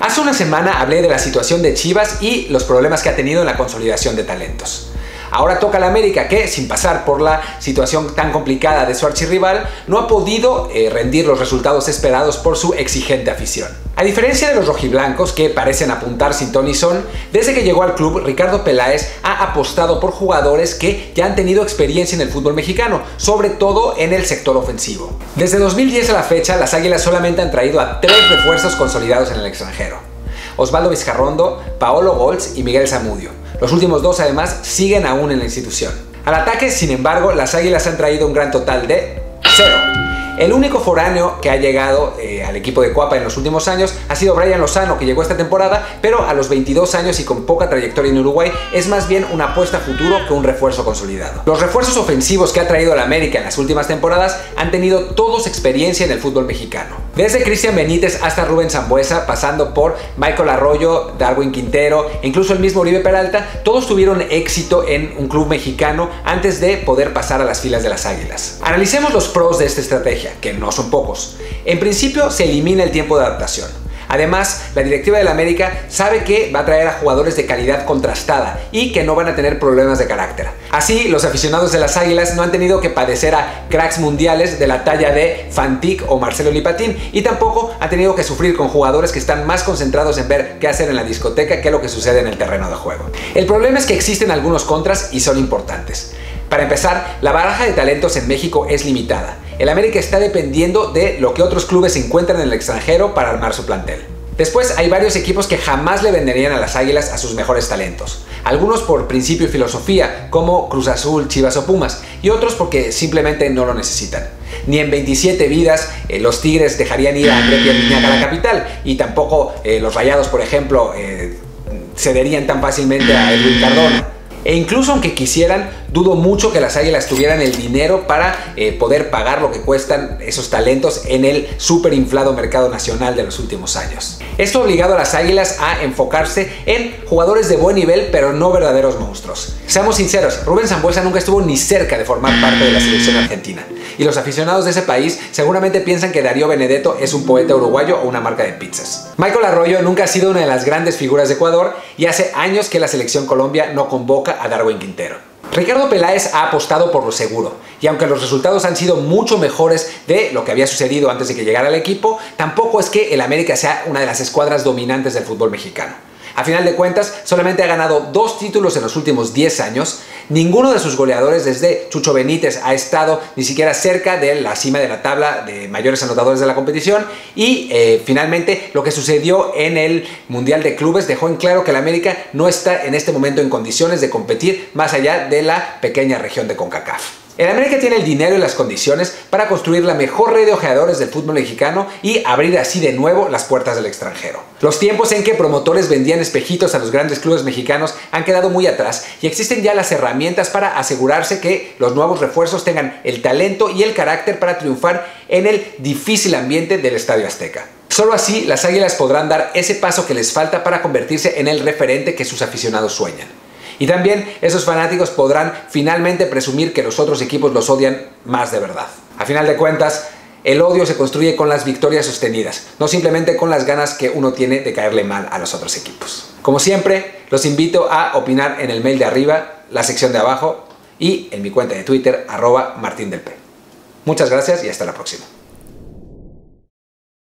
Hace una semana hablé de la situación de Chivas y los problemas que ha tenido en la consolidación de talentos. Ahora toca a la América que, sin pasar por la situación tan complicada de su archirrival, no ha podido rendir los resultados esperados por su exigente afición. A diferencia de los rojiblancos, que parecen apuntar sin ton ni son, desde que llegó al club, Ricardo Peláez ha apostado por jugadores que ya han tenido experiencia en el fútbol mexicano, sobre todo en el sector ofensivo. Desde 2010 a la fecha, las Águilas solamente han traído a 3 refuerzos consolidados en el extranjero: Osvaldo Vizcarrondo, Paolo Goltz y Miguel Zamudio. Los últimos 2 además siguen aún en la institución. Al ataque, sin embargo, las Águilas han traído un gran total de 0. El único foráneo que ha llegado al equipo de Cuapa en los últimos años ha sido Brian Lozano, que llegó esta temporada, pero a los 22 años y con poca trayectoria en Uruguay, es más bien una apuesta a futuro que un refuerzo consolidado. Los refuerzos ofensivos que ha traído la América en las últimas temporadas han tenido todos experiencia en el fútbol mexicano. Desde Cristian Benítez hasta Rubén Sambueza, pasando por Michael Arroyo, Darwin Quintero e incluso el mismo Oribe Peralta, todos tuvieron éxito en un club mexicano antes de poder pasar a las filas de las Águilas. Analicemos los pros de esta estrategia, que no son pocos. En principio, se elimina el tiempo de adaptación. Además, la directiva de la América sabe que va a traer a jugadores de calidad contrastada y que no van a tener problemas de carácter. Así, los aficionados de las Águilas no han tenido que padecer a cracks mundiales de la talla de Fantic o Marcelo Lipatín, y tampoco han tenido que sufrir con jugadores que están más concentrados en ver qué hacer en la discoteca que lo que sucede en el terreno de juego. El problema es que existen algunos contras y son importantes. Para empezar, la baraja de talentos en México es limitada. El América está dependiendo de lo que otros clubes encuentran en el extranjero para armar su plantel. Después, hay varios equipos que jamás le venderían a las Águilas a sus mejores talentos. Algunos por principio y filosofía, como Cruz Azul, Chivas o Pumas, y otros porque simplemente no lo necesitan. Ni en 27 vidas los Tigres dejarían ir a André Pierre Gignac a la capital, y tampoco los Rayados, por ejemplo, cederían tan fácilmente a Edwin Cardona. E incluso aunque quisieran, dudo mucho que las Águilas tuvieran el dinero para poder pagar lo que cuestan esos talentos en el súper inflado mercado nacional de los últimos años. Esto ha obligado a las Águilas a enfocarse en jugadores de buen nivel, pero no verdaderos monstruos. Seamos sinceros, Rubén Sambueza nunca estuvo ni cerca de formar parte de la selección argentina. Y los aficionados de ese país seguramente piensan que Darío Benedetto es un poeta uruguayo o una marca de pizzas. Michael Arroyo nunca ha sido una de las grandes figuras de Ecuador, y hace años que la selección Colombia no convoca a Darwin Quintero. Ricardo Peláez ha apostado por lo seguro, y aunque los resultados han sido mucho mejores de lo que había sucedido antes de que llegara al equipo, tampoco es que el América sea una de las escuadras dominantes del fútbol mexicano. A final de cuentas, solamente ha ganado 2 títulos en los últimos 10 años, ninguno de sus goleadores desde Chucho Benítez ha estado ni siquiera cerca de la cima de la tabla de mayores anotadores de la competición, y finalmente lo que sucedió en el Mundial de Clubes dejó en claro que el América no está en este momento en condiciones de competir más allá de la pequeña región de CONCACAF. El América tiene el dinero y las condiciones para construir la mejor red de ojeadores del fútbol mexicano y abrir así de nuevo las puertas del extranjero. Los tiempos en que promotores vendían espejitos a los grandes clubes mexicanos han quedado muy atrás, y existen ya las herramientas para asegurarse que los nuevos refuerzos tengan el talento y el carácter para triunfar en el difícil ambiente del Estadio Azteca. Solo así las Águilas podrán dar ese paso que les falta para convertirse en el referente que sus aficionados sueñan. Y también esos fanáticos podrán finalmente presumir que los otros equipos los odian más de verdad. A final de cuentas, el odio se construye con las victorias sostenidas, no simplemente con las ganas que uno tiene de caerle mal a los otros equipos. Como siempre, los invito a opinar en el mail de arriba, la sección de abajo y en mi cuenta de Twitter, @martindelp. Muchas gracias y hasta la próxima.